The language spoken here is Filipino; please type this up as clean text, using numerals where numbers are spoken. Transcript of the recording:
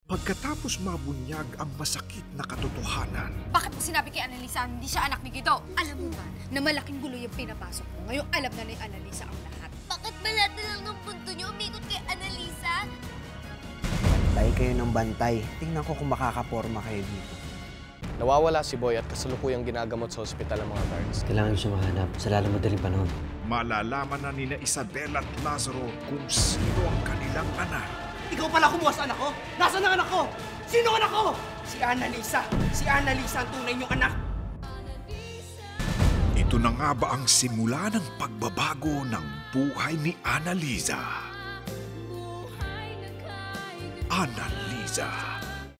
Pagkatapos mabunyag ang masakit na katotohanan, Bakit mo sinabi kay Annalisa hindi siya anak ni Guido? Alam mo ba na malaking gulo yung pinapasok mo? Ngayong alam na ni Annalisa ang lahat. Bakit ba lahat na lang ng punto niyo umikot kay Annalisa? Bantay kayo ng bantay. Tingnan ko kung makakaporma kayo dito. Nawawala si Boy at kasalukuyang ginagamot sa ospital ang mga guards. Kailangan siya mahanap sa lalong madaling panahon. malalaman na nina Isabel at Lazaro kung sino ang kanilang anak. Ikaw pala kumuha sa anak ko? Nasaan ang anak ko? Sino ang anak ko? Si Annalisa. Si Annalisa ang tunay niyong anak. Ito na nga ba ang simula ng pagbabago ng buhay ni Annalisa? Annalisa.